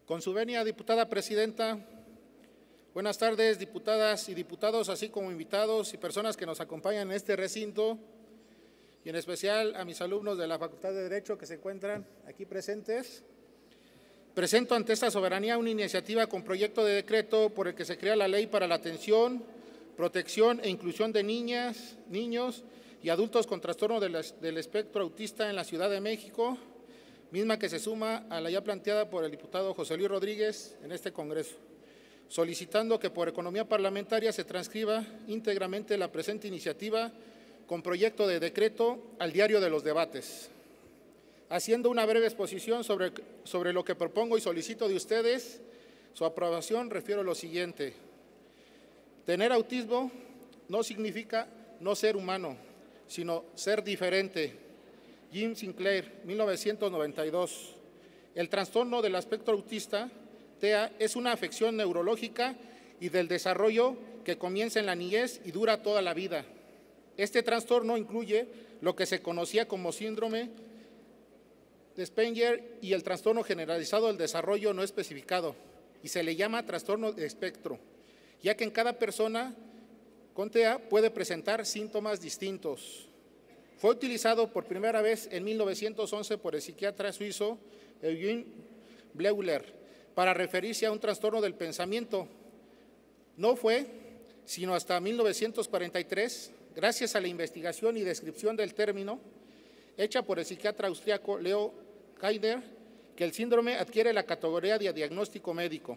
Con su venia, diputada presidenta, buenas tardes, diputadas y diputados, así como invitados y personas que nos acompañan en este recinto, y en especial a mis alumnos de la Facultad de Derecho que se encuentran aquí presentes. Presento ante esta soberanía una iniciativa con proyecto de decreto por el que se crea la Ley para la Atención, Protección e Inclusión de Niñas, Niños y Adultos con Trastorno del Espectro Autista en la Ciudad de México, misma que se suma a la ya planteada por el diputado José Luis Rodríguez en este Congreso, solicitando que por economía parlamentaria se transcriba íntegramente la presente iniciativa con proyecto de decreto al diario de los debates. Haciendo una breve exposición sobre lo que propongo y solicito de ustedes su aprobación, refiero lo siguiente. Tener autismo no significa no ser humano, sino ser diferente. Jim Sinclair, 1992. El trastorno del espectro autista, TEA, es una afección neurológica y del desarrollo que comienza en la niñez y dura toda la vida. Este trastorno incluye lo que se conocía como síndrome de Asperger y el trastorno generalizado del desarrollo no especificado, y se le llama trastorno de espectro, ya que en cada persona con TEA puede presentar síntomas distintos. Fue utilizado por primera vez en 1911 por el psiquiatra suizo Eugen Bleuler para referirse a un trastorno del pensamiento. No fue sino hasta 1943, gracias a la investigación y descripción del término hecha por el psiquiatra austriaco Leo Kaider, que el síndrome adquiere la categoría de diagnóstico médico.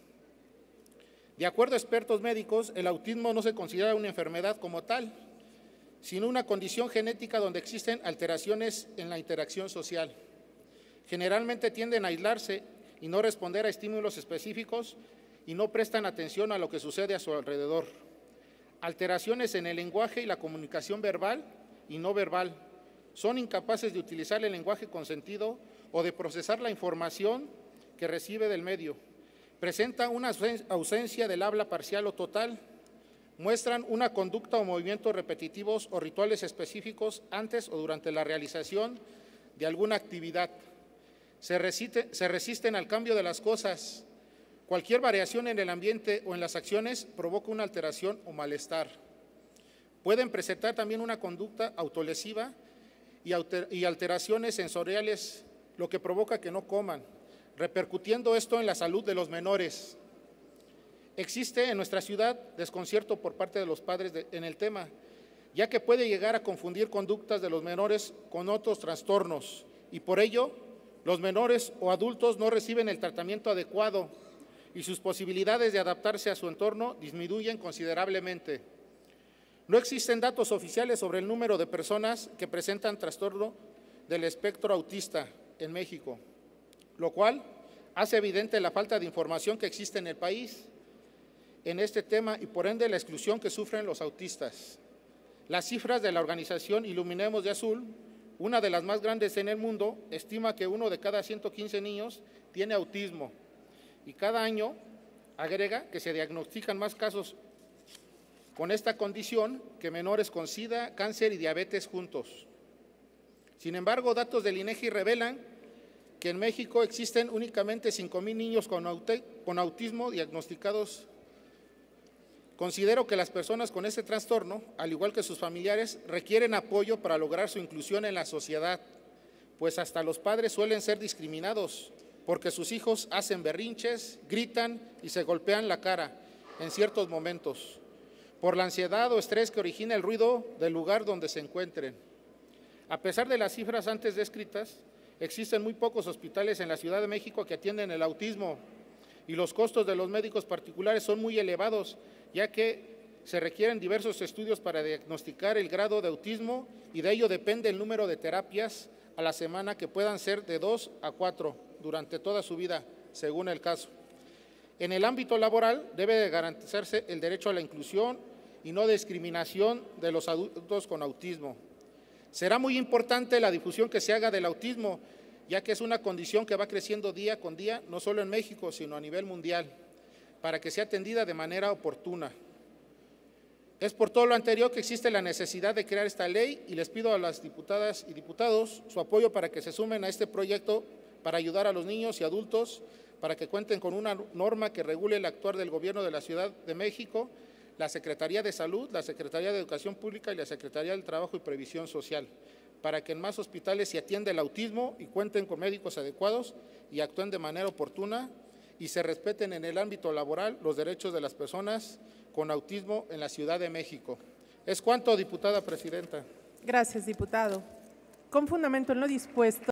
De acuerdo a expertos médicos, el autismo no se considera una enfermedad como tal, sino una condición genética donde existen alteraciones en la interacción social. Generalmente tienden a aislarse y no responder a estímulos específicos y no prestan atención a lo que sucede a su alrededor. Alteraciones en el lenguaje y la comunicación verbal y no verbal. Son incapaces de utilizar el lenguaje con sentido o de procesar la información que recibe del medio. Presenta una ausencia del habla parcial o total. Muestran una conducta o movimientos repetitivos o rituales específicos antes o durante la realización de alguna actividad. Se resisten al cambio de las cosas. Cualquier variación en el ambiente o en las acciones provoca una alteración o malestar. Pueden presentar también una conducta autolesiva y alteraciones sensoriales, lo que provoca que no coman, repercutiendo esto en la salud de los menores. Existe en nuestra ciudad desconcierto por parte de los padres en el tema, ya que puede llegar a confundir conductas de los menores con otros trastornos y por ello los menores o adultos no reciben el tratamiento adecuado y sus posibilidades de adaptarse a su entorno disminuyen considerablemente. No existen datos oficiales sobre el número de personas que presentan trastorno del espectro autista en México, lo cual hace evidente la falta de información que existe en el país en este tema y por ende la exclusión que sufren los autistas. Las cifras de la organización Iluminemos de Azul, una de las más grandes en el mundo, estima que 1 de cada 115 niños tiene autismo y cada año agrega que se diagnostican más casos con esta condición que menores con SIDA, cáncer y diabetes juntos. Sin embargo, datos del INEGI revelan que en México existen únicamente 5,000 niños con autismo diagnosticados. Considero que las personas con este trastorno, al igual que sus familiares, requieren apoyo para lograr su inclusión en la sociedad, pues hasta los padres suelen ser discriminados porque sus hijos hacen berrinches, gritan y se golpean la cara en ciertos momentos, por la ansiedad o estrés que origina el ruido del lugar donde se encuentren. A pesar de las cifras antes descritas, existen muy pocos hospitales en la Ciudad de México que atienden el autismo y los costos de los médicos particulares son muy elevados, ya que se requieren diversos estudios para diagnosticar el grado de autismo y de ello depende el número de terapias a la semana, que puedan ser de 2 a 4 durante toda su vida, según el caso. En el ámbito laboral debe de garantizarse el derecho a la inclusión y no discriminación de los adultos con autismo. Será muy importante la difusión que se haga del autismo, ya que es una condición que va creciendo día con día, no solo en México, sino a nivel mundial, para que sea atendida de manera oportuna. Es por todo lo anterior que existe la necesidad de crear esta ley y les pido a las diputadas y diputados su apoyo para que se sumen a este proyecto para ayudar a los niños y adultos para que cuenten con una norma que regule el actuar del Gobierno de la Ciudad de México, la Secretaría de Salud, la Secretaría de Educación Pública y la Secretaría del Trabajo y Previsión Social, para que en más hospitales se atienda el autismo y cuenten con médicos adecuados y actúen de manera oportuna y se respeten en el ámbito laboral los derechos de las personas con autismo en la Ciudad de México. Es cuanto, diputada presidenta. Gracias, diputado. Con fundamento en lo dispuesto,